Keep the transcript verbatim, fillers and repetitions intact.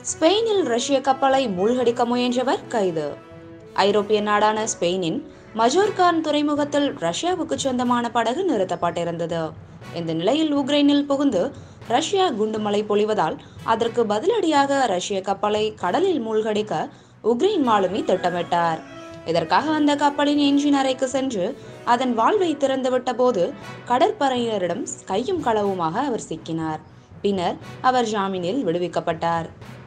ஸ்பெயினில் ரஷ்ய கப்பலை மூழ்கடிக்க முயன்றவர் கைது. ஐரோப்பிய நாடான ஸ்பெயினின் மஜோர்கான் துறைமுகத்தில் ரஷ்யாவுக்கு சொந்தமான படகு நிறுத்தப்பட்டிருந்தது. இந்த நிலையில் உக்ரைனில் புகுந்து ரஷ்யா குண்டுமழை பொழிவதால் அதற்கு பதிலடியாக ரஷ்ய கப்பலை கடலில் மூழ்கடிக்க உக்ரைன் மாலுமி திட்டமிட்டார். இதற்காக அந்த கப்பலின் என்ஜின் அறைக்கு சென்று அதன் வால்வை திறந்துவிட்ட போது கடற்படையினரிடம் கையும் களவுமாக அவர் சிக்கினார். பின்னர் அவர் ஜாமீனில் விடுவிக்கப்பட்டார்.